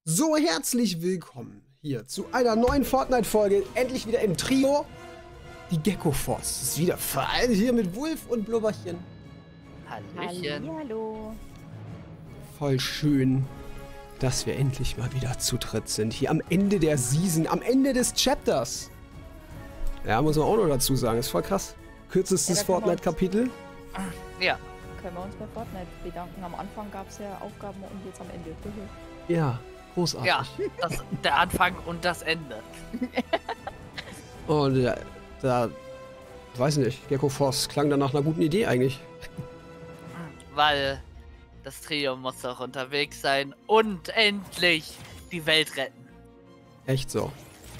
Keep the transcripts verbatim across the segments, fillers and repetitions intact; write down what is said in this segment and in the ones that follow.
So, herzlich willkommen hier zu einer neuen Fortnite-Folge. Endlich wieder im Trio. Die Gecko Force ist wieder vereint hier mit Wulf und Blubberchen. Hallöchen. Hallo. Voll schön, dass wir endlich mal wieder zu dritt sind. Hier am Ende der Season, am Ende des Chapters. Ja, muss man auch noch dazu sagen. Ist voll krass. Kürzestes Ja, da können wir Fortnite-Kapitel. Ja, Können wir uns bei Fortnite bedanken. Am Anfang gab es ja Aufgaben und jetzt am Ende. Ja, großartig. ja, das, der Anfang und das Ende. Und ja, da, weiß nicht, Gecko Force klang dann nach einer guten Idee eigentlich. Weil das Trio muss doch unterwegs sein und endlich die Welt retten. Echt so.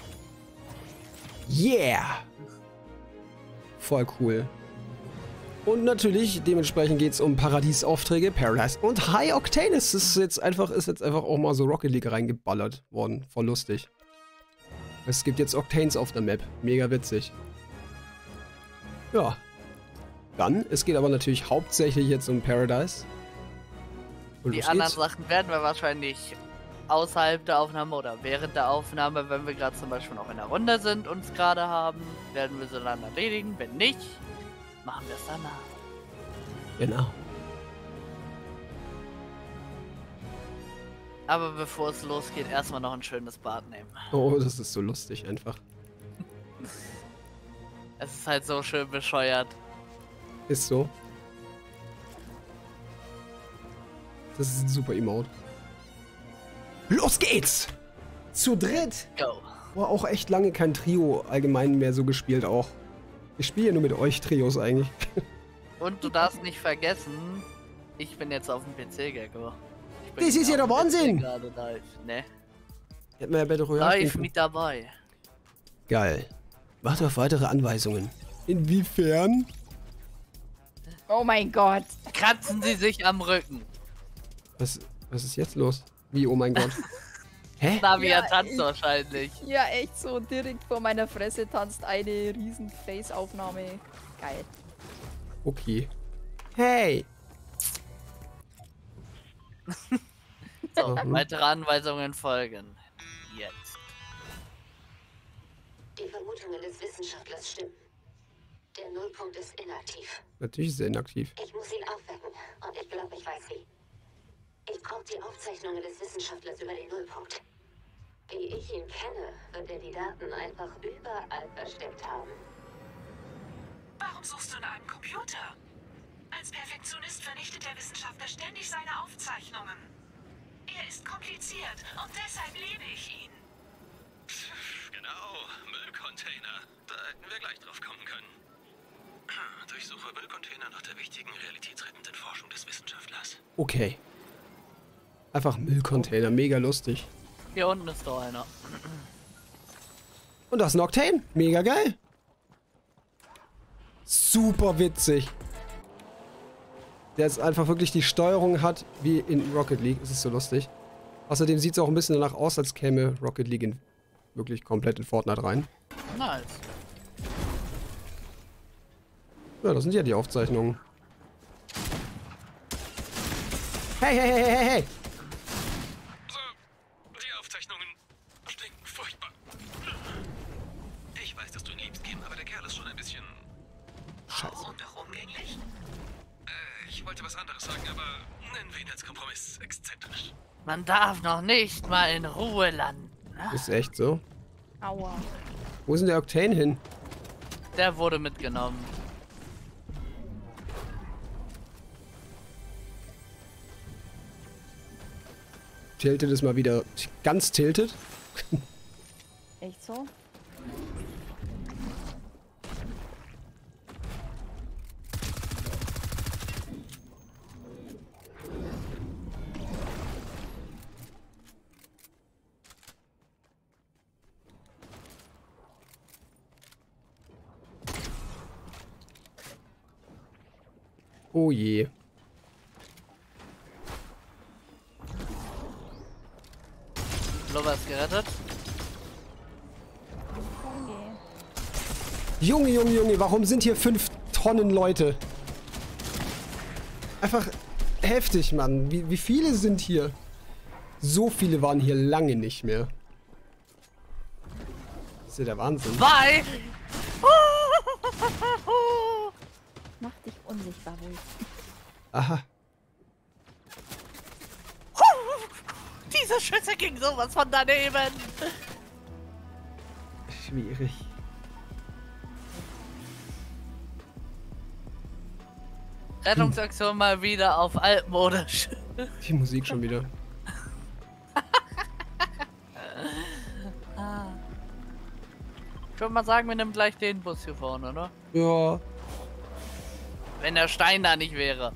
Yeah! Voll cool. Und natürlich, dementsprechend geht es um Paradiesaufträge, Paradise und High Octane. Es ist jetzt einfach, ist jetzt einfach auch mal so Rocket League reingeballert worden. Voll lustig. Es gibt jetzt Octanes auf der Map. Mega witzig. Ja. Dann, es geht aber natürlich hauptsächlich jetzt um Paradise. Und Die los anderen geht's. Sachen werden wir wahrscheinlich außerhalb der Aufnahme oder während der Aufnahme, wenn wir gerade zum Beispiel noch in der Runde sind, uns gerade haben, werden wir sie dann erledigen. Wenn nicht, machen wir es danach. Genau. Aber bevor es losgeht, erstmal noch ein schönes Bad nehmen. Oh, das ist so lustig einfach. Es ist halt so schön bescheuert. Ist so. Das ist ein super Emote. Los geht's! Zu dritt! Go. Boah, auch echt lange kein Trio allgemein mehr so gespielt auch. Ich spiele ja nur mit euch Trios eigentlich. Und du darfst nicht vergessen, ich bin jetzt auf dem P C, Gecko. Ich bin Das ist ja auf der dem P C Wahnsinn! gerade live, ne? Hätten wir ja Battle Royale Live spielen mit dabei. können. Geil. Warte auf weitere Anweisungen. Inwiefern? Oh mein Gott. Kratzen Sie sich am Rücken. Was, was ist jetzt los? Wie, oh mein Gott. Hä? Navi Ja, tanzt ich- wahrscheinlich. Ja, echt so direkt vor meiner Fresse tanzt eine riesen Face-Aufnahme. Geil. Okay. Hey! So, Mhm. weitere Anweisungen folgen. Jetzt. Die Vermutungen des Wissenschaftlers stimmen. Der Nullpunkt ist inaktiv. Natürlich ist er inaktiv. Ich muss ihn aufwecken und ich glaube, ich weiß wie. Ich brauche die Aufzeichnungen des Wissenschaftlers über den Nullpunkt. Wie ich ihn kenne, wird er die Daten einfach überall versteckt haben. Warum suchst du in einem Computer? Als Perfektionist vernichtet der Wissenschaftler ständig seine Aufzeichnungen. Er ist kompliziert und deshalb liebe ich ihn. Genau, Müllcontainer. Da hätten wir gleich drauf kommen können. Durchsuche Müllcontainer nach der wichtigen realitätsrettenden Forschung des Wissenschaftlers. Okay. Einfach Müllcontainer, mega lustig. Hier unten ist doch einer. Und das ist ein Octane. Mega geil. Super witzig. Der jetzt einfach wirklich die Steuerung hat wie in Rocket League. Es ist so lustig. Außerdem sieht es auch ein bisschen danach aus, als käme Rocket League in, wirklich komplett in Fortnite rein. Nice. Ja, das sind ja die Aufzeichnungen. Hey, hey, hey, hey, hey! So, die Aufzeichnungen stinken furchtbar. Ich weiß, dass du ihn liebst, Kim, aber der Kerl ist schon ein bisschen Scheiße. und auch umgänglich. Äh, ich wollte was anderes sagen, aber nennen wir ihn als Kompromiss exzentrisch. Man darf noch nicht mal in Ruhe landen. Ist echt so. Aua. Wo ist denn der Octane hin? Der wurde mitgenommen. Tilted ist mal wieder ganz tilted. Echt so? Oh je. Blubber ist gerettet. Okay. Junge, Junge, Junge, warum sind hier fünf Tonnen Leute? Einfach heftig, Mann. Wie, wie viele sind hier? So viele waren hier lange nicht mehr. Das ist ja der Wahnsinn. Zwei! Mach dich unsichtbar, Wolf. Aha. Diese Schüsse ging sowas von daneben. Schwierig. Rettungsaktion mal wieder auf altmodisch. Die Musik schon wieder. Ich würde mal sagen, wir nehmen gleich den Bus hier vorne, oder? Ja. Wenn der Stein da nicht wäre.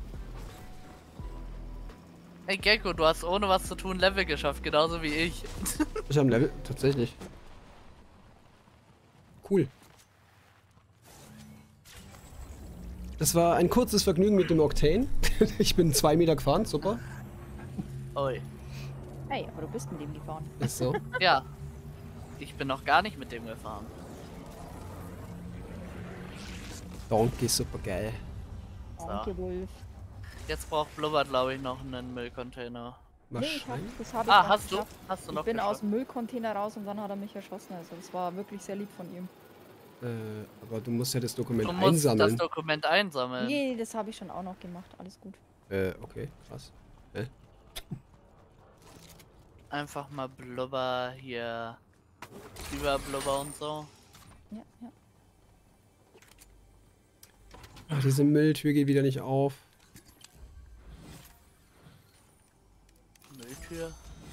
Hey Gecko, du hast ohne was zu tun Level geschafft, genauso wie ich. Ich habe ein Level. Tatsächlich. Cool. Das war ein kurzes Vergnügen mit dem Octane. Ich bin zwei Meter gefahren, super. Oi. Hey, aber du bist mit ihm gefahren. Ist so. Ja. Ich bin noch gar nicht mit dem gefahren. Donkey, super geil. Danke, Wolf. Jetzt braucht Blubber, glaube ich, noch einen Müllcontainer. Nee, ich hab, Wahrscheinlich. das habe ich Ah, noch hast du? geschafft. Hast du Ich noch bin aus geschafft? dem Müllcontainer raus und dann hat er mich erschossen. Also das war wirklich sehr lieb von ihm. Äh, aber du musst ja das Dokument Du musst einsammeln. das Dokument einsammeln. Nee, das habe ich schon auch noch gemacht. Alles gut. Äh, okay, krass. Hä? Einfach mal Blubber hier über Blubber und so. Ja, ja. Ach, diese Mülltür geht wieder nicht auf. Mülltür.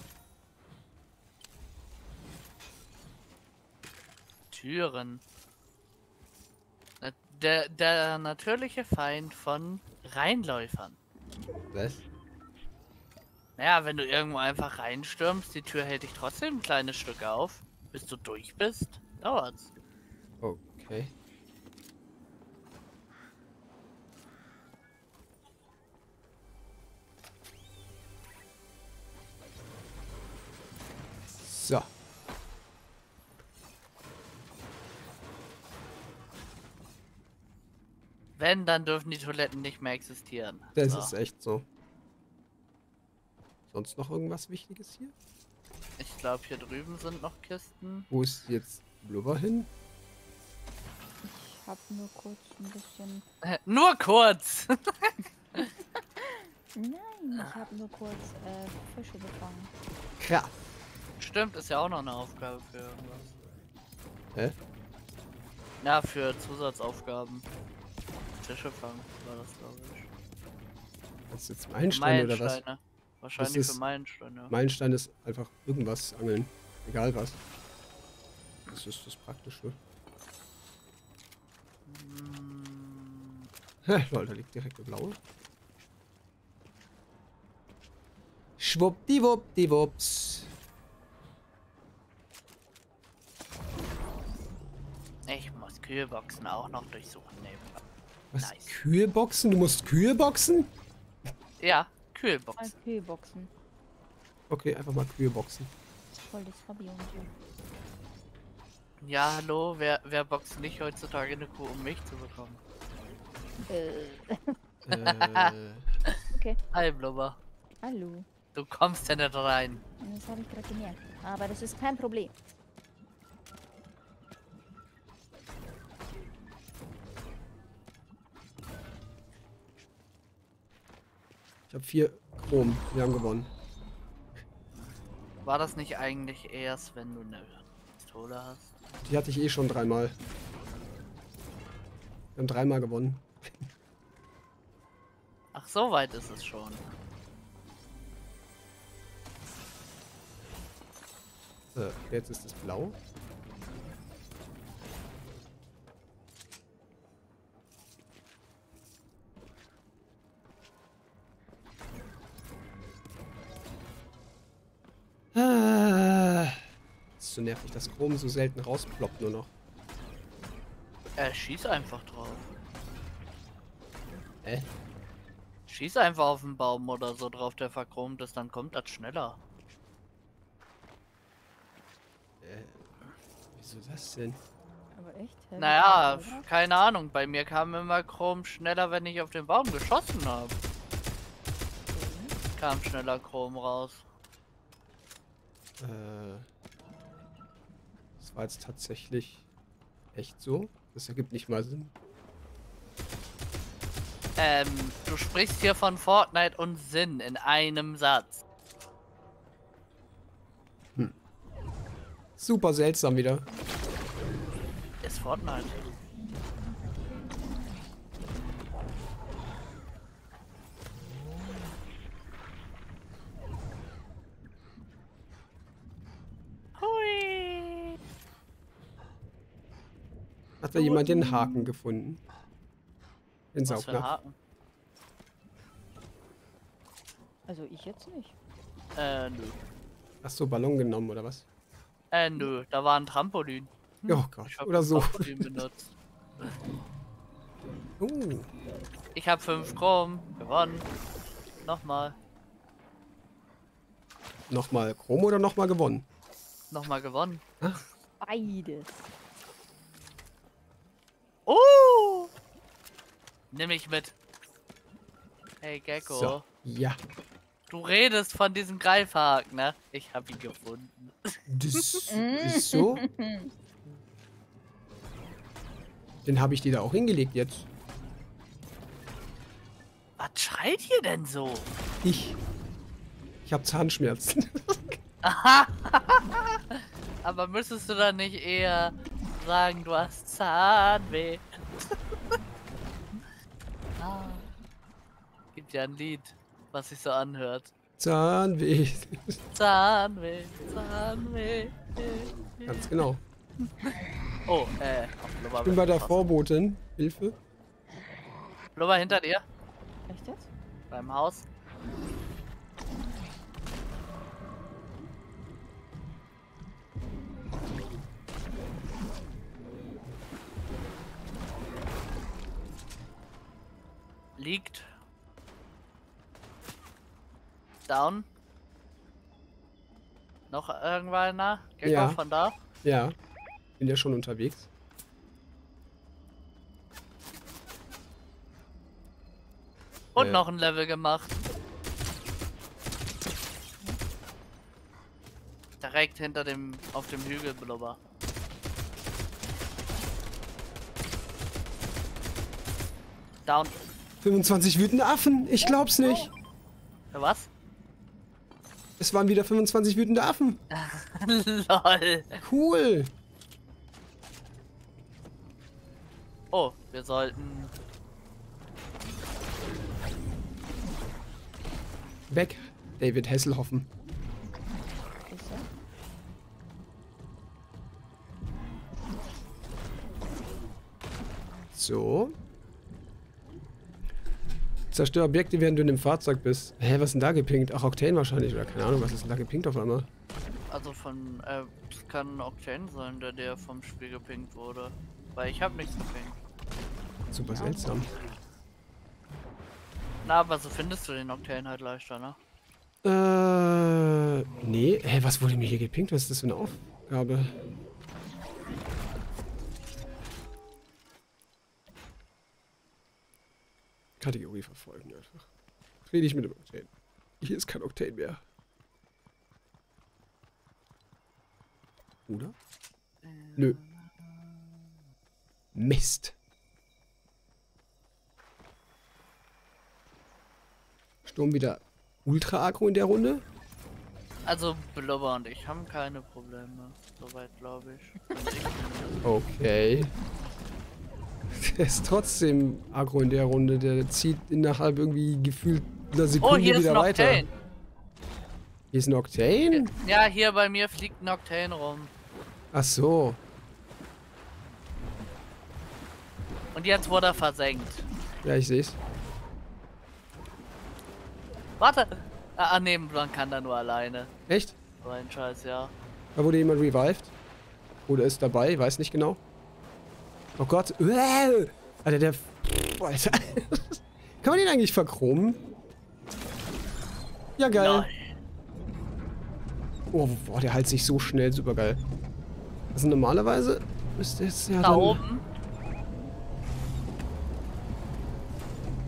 Türen. Na, Der, der natürliche Feind von Reinläufern. Was? Naja, wenn du irgendwo einfach reinstürmst, die Tür hält dich trotzdem ein kleines Stück auf. Bis du durch bist, dauert's. Okay. So. Wenn, dann dürfen die Toiletten nicht mehr existieren. Das So. ist echt so. Sonst noch irgendwas Wichtiges hier? Ich glaube, hier drüben sind noch Kisten. Wo ist jetzt Blubber hin? Ich habe nur kurz ein bisschen... Äh, Nur kurz! Nein, ich habe nur kurz äh, Fische gefangen. Krass. Stimmt, ist ja auch noch eine Aufgabe für irgendwas. Hä? Ja, für Zusatzaufgaben. Fische fangen war das, glaube ich. Das ist jetzt Meilenstein oder was? Meilensteine. Wahrscheinlich Das ist- für Meilensteine. Meilenstein ist einfach irgendwas angeln. Egal was. Das ist das Praktische. Hm, Hä, lol, da liegt direkt der blaue. Schwuppdiwuppdiwupps. ich muss Kühlboxen auch noch durchsuchen nebenbei. Was? Nice. Kühe boxen? Du musst Kühe boxen? Ja, Mal Kühlboxen. Kühlboxen. Okay, einfach mal Kühe boxen. Das ist voll das Hobby und so. Ja, hallo, wer, wer boxt nicht heutzutage eine Kuh, um Milch zu bekommen? Äh, äh, okay. Hi, Blubber. Hallo. Du kommst ja nicht rein. Das habe ich gerade gemerkt. Aber das ist kein Problem. ich habe vier Chrom. Wir haben gewonnen. War das nicht eigentlich erst, wenn du eine Pistole hast? Die hatte ich eh schon dreimal. Wir haben dreimal gewonnen. Ach, so weit ist es schon. So, jetzt ist es blau. Ah, ist so nervig, dass Chrom so selten rausploppt nur noch. Äh, schieß einfach drauf. Äh? Schieß einfach auf den Baum oder so drauf, der verchromt ist, dann kommt das schneller. Äh, wieso das denn? Aber echt? Hä? Naja, Wie kommt keine Ahnung. Bei mir kam immer Chrom schneller, wenn ich auf den Baum geschossen habe. Kam schneller Chrom raus. Äh, das war jetzt tatsächlich echt so. Das ergibt nicht mal Sinn. Ähm, du sprichst hier von Fortnite und Sinn in einem Satz. Super seltsam wieder. Ist Fortnite. Hui. Hat da jemand den Haken gefunden? Den Was für ein Saugnapf. Haken? Also ich jetzt nicht. Äh, nö. Hast du Ballon genommen oder was? Äh, nö. Da war ein Trampolin. Oh Gott, Ich hab oder ein so. Trampolin benutzt. Uh, Ich hab fünf Chrom. Gewonnen. Nochmal. nochmal Chrom oder nochmal gewonnen? Nochmal gewonnen. Beides. Oh! Nimm mich mit. Hey Gecko. So, ja. Du redest von diesem Greifhaken, ne? Ich hab ihn gefunden. Das ist so. Den habe ich dir da auch hingelegt jetzt. Was schreit hier denn so? Ich. Ich habe Zahnschmerzen. Aha. Aber müsstest du dann nicht eher sagen, du hast Zahnweh? Ah. Gibt ja ein Lied, was sich so anhört. Zahnweh. Zahnweh, Zahnweh. Ganz genau. Oh, äh, Ich bin bei der Vorbotin. Hilfe. Blubber hinter dir, Echt jetzt? beim Haus. Liegt. Down. Noch irgendeiner? Gecko Ja. von da? Ja. Bin ja schon unterwegs. Und Äh. noch ein Level gemacht. Direkt hinter dem, auf dem Hügel, Blubber. Down. fünfundzwanzig wütende Affen. Ich glaub's nicht. Was? Es waren wieder fünfundzwanzig wütende Affen. Lol. Cool. Oh, wir sollten... Weg. David Hasselhoffen. Ist er? So. Zerstör Objekte, während du in dem Fahrzeug bist. Hä, was ist denn da gepinkt? Ach, Octane wahrscheinlich. Oder keine Ahnung, was ist denn da gepinkt auf einmal? Also von, äh, das kann Octane sein, der, der vom Spiel gepinkt wurde. Weil ich habe nichts gepinkt. Super seltsam. Na, aber so findest du den Octane halt leichter, ne? Äh, nee. Hä, was wurde mir hier gepinkt? Was ist das für eine Aufgabe? Kategorie verfolgen einfach. Rede ich mit dem Octane. Hier ist kein Octane mehr. Oder? Nö. Mist. Sturm wieder ultra aggro in der Runde. Also Blubber und ich haben keine Probleme. Soweit glaube ich. Und ich Okay. Der ist trotzdem aggro in der Runde. Der zieht innerhalb irgendwie gefühlt einer Sekunde oh, hier ist wieder ein weiter. Octane. Hier ist ein Octane? Ja, hier bei mir fliegt ein Octane rum. Ach so. Und jetzt wurde er versenkt. Ja, ich seh's. Warte! Ah, nee, man kann da nur alleine. Echt? So ein Scheiß, ja. Da wurde jemand revived. Oder ist dabei, weiß nicht genau. Oh Gott. Uäh! Alter, der... Boah, Alter. Kann man den eigentlich verchromen? Ja, geil. Lol. Oh, boah, der heilt sich so schnell. Super geil. Also normalerweise müsste jetzt ja Da dann... oben.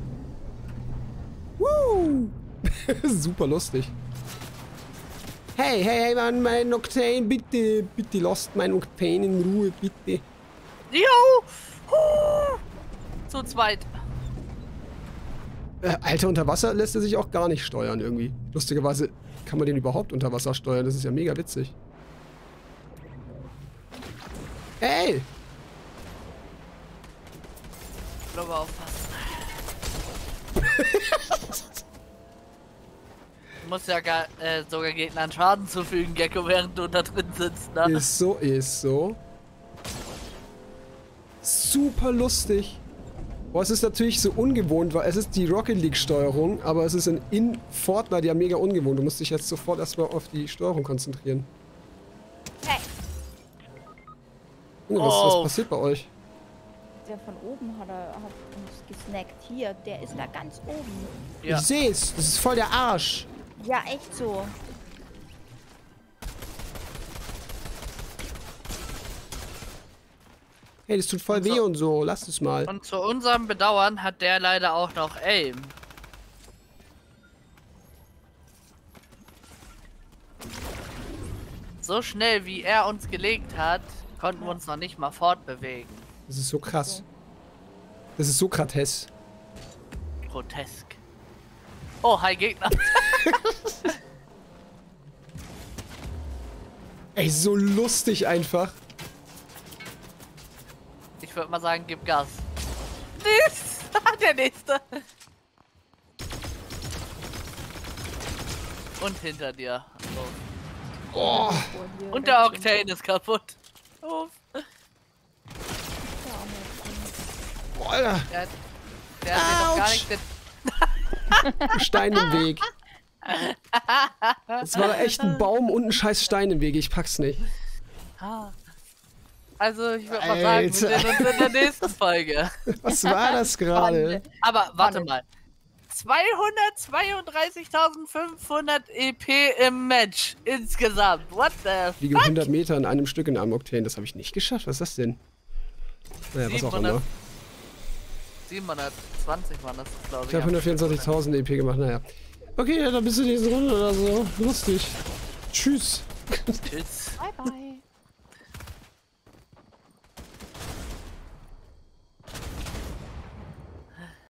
Woo! Super lustig. Hey! Hey, hey, hey, Mann, mein Octane, bitte, bitte lasst mein Octane in Ruhe, bitte. Jo! Huh. Zu zweit. Äh, Alter, unter Wasser lässt er sich auch gar nicht steuern irgendwie. Lustigerweise kann man den überhaupt unter Wasser steuern, das ist ja mega witzig. Hey! Ich glaube aufpassen. Du musst ja gar, äh, sogar Gegnern Schaden zufügen, Gecko, während du da drin sitzt, ne? Ist so, ist so. Super lustig. Boah, es ist natürlich so ungewohnt, weil es ist die Rocket League Steuerung, aber es ist in, in Fortnite ja mega ungewohnt. Du musst dich jetzt sofort erstmal auf die Steuerung konzentrieren. Hey. Junge, was, Oh. was passiert bei euch? Der von oben hat, er, hat uns gesnackt. Hier, der ist da ganz oben. Ja. Ich seh's, das ist voll der Arsch. Ja, echt so. Hey, das tut voll Und weh so- und so, lasst es mal. Und zu unserem Bedauern hat der leider auch noch Aim. So schnell wie er uns gelegt hat, konnten wir uns noch nicht mal fortbewegen. Das ist so krass. Das ist Sokrates. Grotesk. Oh, hi Gegner. Ey, so lustig einfach. Ich würde mal sagen, gib Gas. Nichts. Der nächste. Und hinter dir. So. Oh, Oh, hier Und der rechts Octane ist kaputt. Uff. boah, Alter, Der, hat- der hat mir doch gar Autsch. nicht den Stein im Weg. Es war echt ein Baum und ein scheiß Stein im Weg, ich pack's nicht. Ah. Also, ich würde mal sagen, wir Alter. sehen uns in der nächsten Folge. Was war das gerade? Aber warte Spannend. mal. zweihundertzweiunddreißigtausendfünfhundert E P im Match insgesamt. What the Liege hundert Meter in einem Stück in einem Octane, das habe ich nicht geschafft. Was ist das denn? Naja, was auch immer. siebenhundertzwanzig waren das, glaube ich. Ich habe hundertvierundzwanzigtausend E P gemacht, naja. Okay, dann bis zur nächsten Runde oder so. Lustig. Tschüss. Tschüss. Bye, bye.